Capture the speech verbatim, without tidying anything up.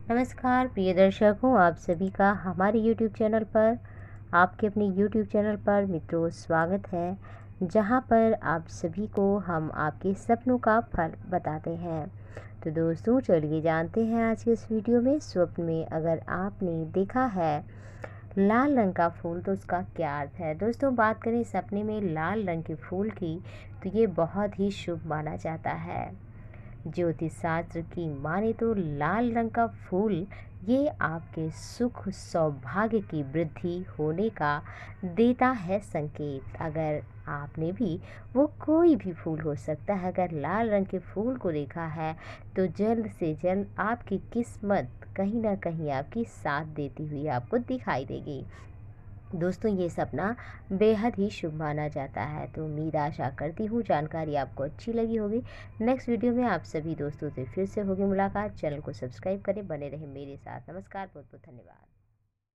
नमस्कार प्रिय दर्शकों, आप सभी का हमारे यूट्यूब चैनल पर, आपके अपने यूट्यूब चैनल पर मित्रों स्वागत है, जहां पर आप सभी को हम आपके सपनों का फल बताते हैं। तो दोस्तों चलिए जानते हैं आज के इस वीडियो में, स्वप्न में अगर आपने देखा है लाल रंग का फूल तो उसका क्या अर्थ है। दोस्तों बात करें सपने में लाल रंग के फूल की, तो ये बहुत ही शुभ माना जाता है। ज्योतिष शास्त्र की माने तो लाल रंग का फूल ये आपके सुख सौभाग्य की वृद्धि होने का देता है संकेत। अगर आपने भी, वो कोई भी फूल हो सकता है, अगर लाल रंग के फूल को देखा है तो जल्द से जल्द आपकी किस्मत कहीं ना कहीं आपकी साथ देती हुई आपको दिखाई देगी। दोस्तों ये सपना बेहद ही शुभ माना जाता है। तो उम्मीद आशा करती हूँ जानकारी आपको अच्छी लगी होगी। नेक्स्ट वीडियो में आप सभी दोस्तों से फिर से होगी मुलाकात। चैनल को सब्सक्राइब करें, बने रहें मेरे साथ। नमस्कार, बहुत बहुत धन्यवाद।